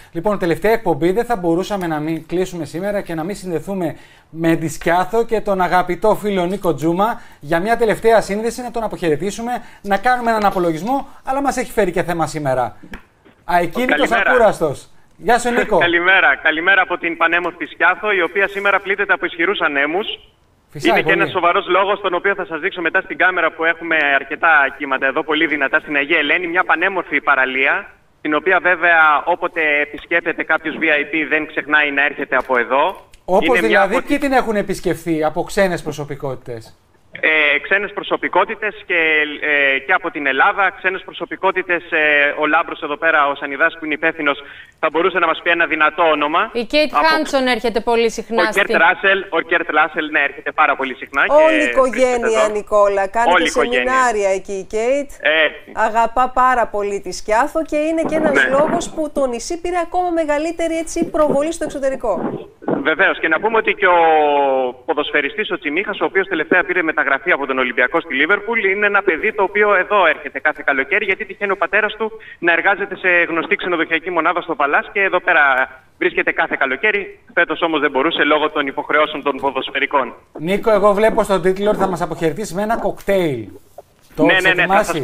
Λοιπόν, τελευταία εκπομπή δεν θα μπορούσαμε να μην κλείσουμε σήμερα και να μην συνδεθούμε με τη Σκιάθο και τον αγαπητό φίλο Νίκο Τζούμα για μια τελευταία σύνδεση, να τον αποχαιρετήσουμε, να κάνουμε έναν απολογισμό, αλλά μας έχει φέρει και θέμα σήμερα. Αεκίνητος ακούραστος. Γεια σου, Νίκο. Καλημέρα από την πανέμορφη Σκιάθο, η οποία σήμερα πλήττεται από ισχυρούς ανέμους. Είναι και ένας σοβαρός λόγος, τον οποίο θα σας δείξω μετά στην κάμερα, που έχουμε αρκετά κύματα εδώ, πολύ δυνατά, στην Αγία Ελένη. Μια πανέμορφη παραλία, την οποία βέβαια όποτε επισκέπτεται κάποιος VIP δεν ξεχνάει να έρχεται από εδώ. Όπως δηλαδή, ποιοι την έχουν επισκεφθεί από ξένες προσωπικότητες? Ξένες προσωπικότητες και από την Ελλάδα, ξένες προσωπικότητες. Ο Λάμπρος εδώ πέρα, ο Σανιδάς, που είναι υπεύθυνος, θα μπορούσε να μας πει ένα δυνατό όνομα. Η Κέιτ Χάντσον έρχεται πολύ συχνά. Ο Κέρτ Ράσελ, ναι, έρχεται πάρα πολύ συχνά. Όλη η οικογένεια, Νικόλα. Κάνει και σεμινάρια εκεί η Κέιτ. Αγαπά πάρα πολύ τη Σκιάθο και είναι και ένας λόγος που το νησί πήρε ακόμα μεγαλύτερη προβολή στο εξωτερικό. Βεβαίως. Και να πούμε ότι και ο ποδοσφαιριστής ο Τσιμίχας, ο οποίος τελευταία πήρε μεταγραφή από τον Ολυμπιακό στη Λίβερπουλ, είναι ένα παιδί το οποίο εδώ έρχεται κάθε καλοκαίρι, γιατί τυχαίνει ο πατέρας του να εργάζεται σε γνωστή ξενοδοχειακή μονάδα στο Παλάς και εδώ πέρα βρίσκεται κάθε καλοκαίρι. Φέτος όμως δεν μπορούσε λόγω των υποχρεώσεων των ποδοσφαιρικών. Νίκο, εγώ βλέπω στον τίτλο ότι θα μας αποχαιρετήσει με ένα κοκτέιλ. Ναι, θα σας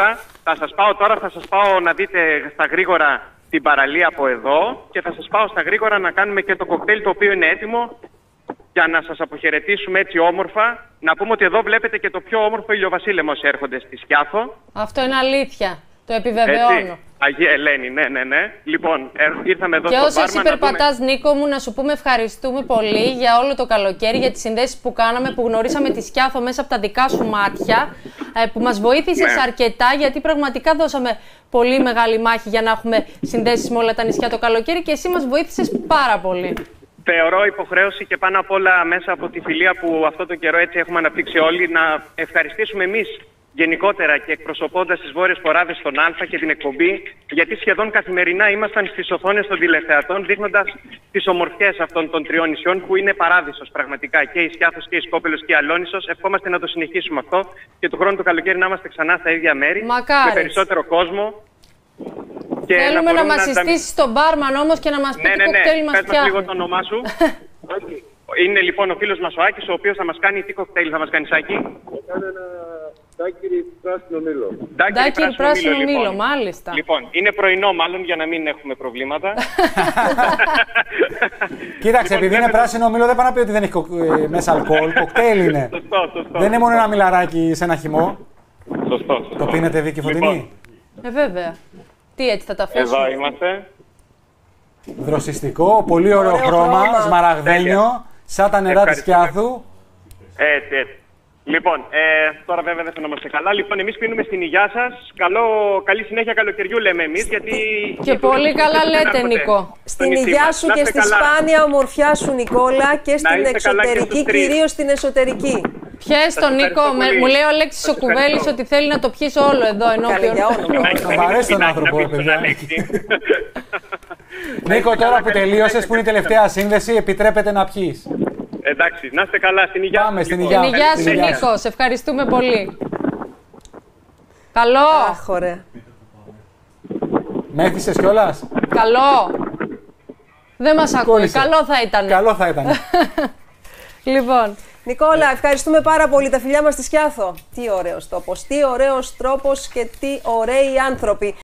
πάω τώρα, θα σας πάω να δείτε στα γρήγορα την παραλία από εδώ και θα σας πάω στα γρήγορα να κάνουμε και το κοκτέιλ, το οποίο είναι έτοιμο για να σας αποχαιρετήσουμε έτσι όμορφα. Να πούμε ότι εδώ βλέπετε και το πιο όμορφο ηλιοβασίλεμα όσοι έρχονται στη Σκιάθο. Αυτό είναι αλήθεια. Το επιβεβαιώνω. Έτσι. Αγία Ελένη, ναι. Λοιπόν, ήρθαμε εδώ και στο όσο εσύ περπατάς, Νίκο μου, να σου πούμε ευχαριστούμε πολύ για όλο το καλοκαίρι, για τις συνδέσεις που κάναμε, που γνωρίσαμε τη Σκιάθο μέσα από τα δικά σου μάτια, που μας βοήθησες αρκετά, γιατί πραγματικά δώσαμε πολύ μεγάλη μάχη για να έχουμε συνδέσεις με όλα τα νησιά το καλοκαίρι και εσύ μας βοήθησες πάρα πολύ. Θεωρώ υποχρέωση και πάνω απ' όλα μέσα από τη φιλία που αυτό το καιρό έτσι έχουμε αναπτύξει όλοι, να ευχαριστήσουμε εμείς γενικότερα και εκπροσωπώντας τις Βόρειες Ποράδες στον Α και την εκπομπή, γιατί σχεδόν καθημερινά ήμασταν στις οθόνες των τηλεθεατών, δείχνοντας τις ομορφιές αυτών των τριών νησιών, που είναι παράδεισος πραγματικά, και η Σκιάθος και η Σκόπελος και η Αλόνισσος. Ευχόμαστε να το συνεχίσουμε αυτό και του χρόνου το καλοκαίρι να είμαστε ξανά στα ίδια μέρη, με περισσότερο κόσμο. Και θέλουμε να μας συστήσεις τον μπάρμαν όμως και να μας πει τι κοκτέιλ μας φτιάχνει. Πες λίγο το όνομά σου. Είναι λοιπόν ο φίλος μας ο Άκης, ο οποίος θα μας κάνει τι κοκτέιλ θα μας κάνει, Σάκη? Ντάκιρι πράσινο μήλο. Ντάκιρι πράσινο μήλο, μάλιστα. Λοιπόν, είναι πρωινό μάλλον για να μην έχουμε προβλήματα. Κοίταξε, επειδή είναι πράσινο μήλο δεν πάει να πει ότι δεν έχει μέσα αλκοόλ. Κοκτέιλ είναι. Σωστό. Δεν είναι μόνο ένα μιλαράκι σε ένα χυμό. Σωστό. Το πίνετε, Βίκη Φωτεινή? Βέβαια. Τι, έτσι θα τα αφήσουμε? Εδώ είμαστε. Δροσιστικό, πολύ ωραίο χρώμα, σμαραγδένιο, σαν τα νερά της Σκιάθου. Έτσι. Λοιπόν, τώρα βέβαια δεν θα είμαστε καλά. Λοιπόν, εμείς πίνουμε στην υγειά σας. Καλή συνέχεια καλοκαιριού λέμε εμείς, γιατί... Και πολύ καλά λέτε, Νίκο. Στην υγειά σου και στη σπάνια ομορφιά σου, Νικόλα, και στην εξωτερική, κυρίως στην εσωτερική. Πιες τον Νίκο, μου λέει ο Αλέξης ο Κουβέλης ότι θέλει να το πιείς όλο εδώ ενώπιον. Μ' αρέσει τον άνθρωπο, παιδιά. Νίκο, τώρα που τελείωσες, που είναι η τελευταία σύνδεση, επιτρέπεται να πιείς. Εντάξει, να είστε καλά, στην υγειά. Πάμε στην υγειά. Στην υγειά σου, Νίκο, σε ευχαριστούμε πολύ. Καλό. Αχ, ωραία. Μέθησες κιόλας? Καλό. Δεν μας ακούει, καλό θα ήταν. Καλό θα ήταν. Λοιπόν. Νικόλα, ευχαριστούμε πάρα πολύ. Τα φιλιά μας στη Σκιάθο. Τι ωραίος τόπος, τι ωραίος τρόπος και τι ωραίοι άνθρωποι.